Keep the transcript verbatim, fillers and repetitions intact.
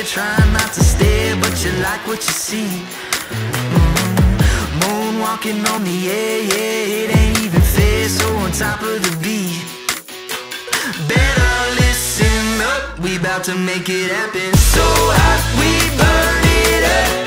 trying not to stare, but you like what you see. mm. Moonwalking on the air, yeah, it ain't even fair. So on top of the beat, better listen up, we bout to make it happen. So hot, we burn it up.